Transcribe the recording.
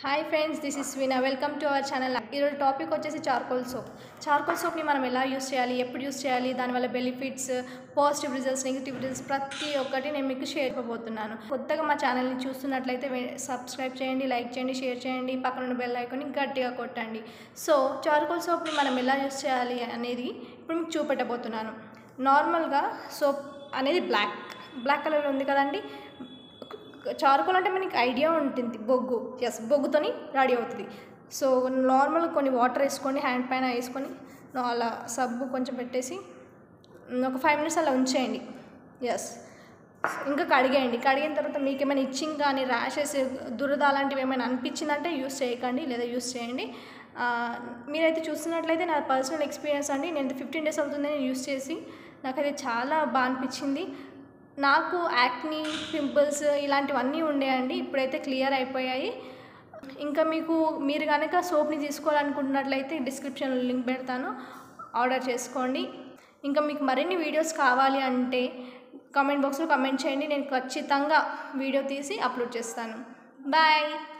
Hi friends, this is Vina. Welcome to our channel. ఈరోజు topic వచ్చేసి charcoal soap. Charcoal సోప్ని మనం ఎలా యూస్ చేయాలి, ఎప్పుడు యూస్ చేయాలి, దానివల్ల benefits, positive results, negative results ప్రతి ఒక్కటి నేను మీకు షేర్ చేయబోతున్నాను. కొత్తగా మా ఛానల్ని చూస్తున్నట్లయితే సబ్స్క్రైబ్ చేయండి, లైక్ చేయండి, షేర్ చేయండి, పక్కన ఉన్న బెల్ ఐకాన్ని గట్టిగా కొట్టండి. సో చార్కోల్ సోప్ని మనం ఎలా యూస్ చేయాలి అనేది ఇప్పుడు మీకు చూపెట్టబోతున్నాను. నార్మల్గా సోప్ అనేది బ్లాక్ కలర్లో ఉంది కదండి. చార్కోల్ అంటే మనకి ఐడియా ఉంటుంది, బొగ్గుతోని రెడీ అవుతుంది. సో నార్మల్ కొన్ని వాటర్ వేసుకొని హ్యాండ్ పైన వేసుకొని అలా సబ్బు కొంచెం పెట్టేసి ఒక 5 minutes అలా ఉంచేయండి. ఇంకా కడిగిన తర్వాత మీకు ఏమైనా ఇచ్చింగ్ కానీ ర్యాషెస్, దురద అలాంటివి ఏమైనా అనిపించిందంటే యూస్ చేయకండి, లేదా యూస్ చేయండి. మీరైతే చూస్తున్నట్లయితే నా పర్సనల్ ఎక్స్పీరియన్స్ అండి. నేను 15 days అవుతుంది నేను యూస్ చేసి. నాకైతే చాలా బాగా అనిపించింది. నాకు యాక్ని, పింపుల్స్ ఇలాంటివన్నీ ఉండేయండి, ఇప్పుడైతే క్లియర్ అయిపోయాయి. ఇంకా మీరు కనుక సోప్ని తీసుకోవాలనుకుంటున్నట్లయితే డిస్క్రిప్షన్లో లింక్ పెడతాను, ఆర్డర్ చేసుకోండి. ఇంకా మీకు మరిన్ని వీడియోస్ కావాలి అంటే కామెంట్ బాక్స్లో కామెంట్ చేయండి, నేను ఖచ్చితంగా వీడియో తీసి అప్లోడ్ చేస్తాను. బాయ్.